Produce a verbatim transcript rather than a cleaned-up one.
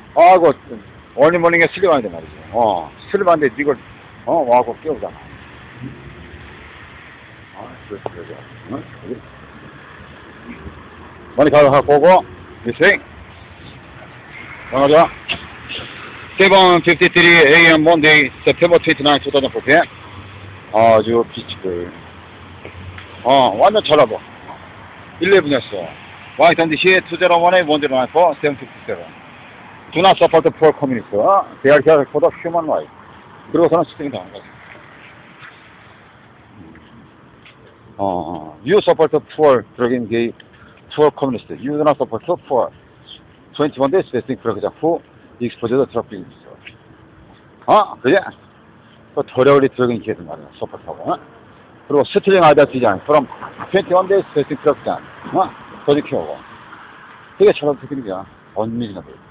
아이고, 얼리모닝에 슬립하는데 말이지. 어, 슬립하는데 이걸, 어, 와갖고 깨우잖아. 아, 그렇지, 그렇지. 응? 여기. 많이 가고, 고고, 리스닝. 나가자. 세븐 피프티쓰리 에이엠 Monday, September twenty-ninth, twenty fourteen. 아주 비치들. 어, 완전 잘 와봐. 일레븐이었어. White on the sheet, two oh one eight, one oh nine four, seven fifty-seven. Do not support the poor community. They are here for the human rights. 그러고서는 스팅이 당한 거지. 어, you support the poor, drug engaged, poor communist. You do not support the poor. twenty-one days testing program who exposed the drug business. 어, 그래? 그 더러울이 drug engaged 말이야, 서포트하고. 어? 그리고 스틸링 아이덴티티 from twenty-one days testing program. 어? 더 지켜오고. 되게 잘한 테크닉이야. 언미리너블.